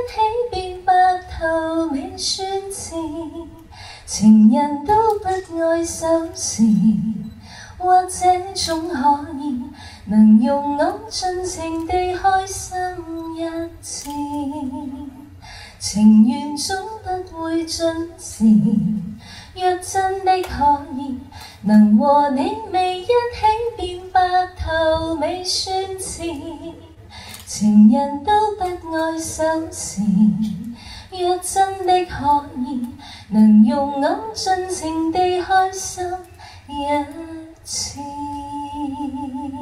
起變白頭未算遲，情人都不愛守時，或這種可以能容我盡情地開心一次。情緣總不會準時，若真的可以能和你微一起變白頭未算遲，情人都不愛守時，若真的可以能容我盡情地開心一次。